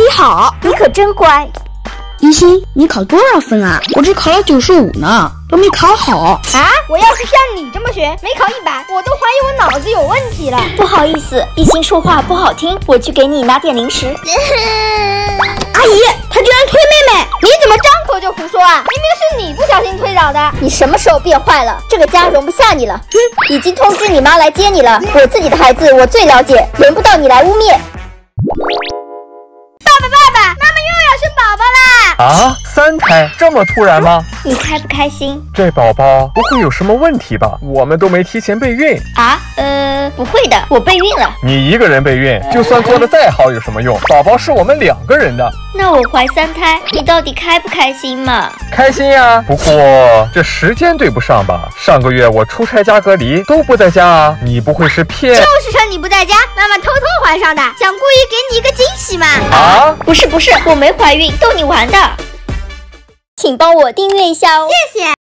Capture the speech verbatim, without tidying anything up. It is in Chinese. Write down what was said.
好，你可真乖。 一心，你考多少分啊？我只考了九十五呢，都没考好。 啊！我要是像你这么学，没考一百，我都怀疑我脑子有问题了。 不好意思，一心说话不好听，我去给你拿点零食。 阿姨，她居然推妹妹！你怎么张口就胡说啊？明明是你不小心推倒的。 你什么时候变坏了？这个家容不下你了。哼，已经通知你妈来接你了。我自己的孩子我最了解，轮不到你来污蔑。 爸爸，爸爸，妈妈又要生宝宝啦！ 啊，三胎这么突然吗？ 你开不开心？ 这宝宝不会有什么问题吧？我们都没提前备孕啊？呃，不会的，我备孕了。 你一个人备孕，就算做的再好有什么用？宝宝是我们两个人的。 那我怀三胎，你到底开不开心嘛？ 开心呀，不过这时间对不上吧？上个月我出差加隔离都不在家啊，你不会是骗？ 就是趁你不在家，妈妈偷偷怀上的，想故意给你一个惊喜嘛？ 啊？ 不是不是，我没怀孕，逗你玩的。 请帮我订阅一下哦， 谢谢。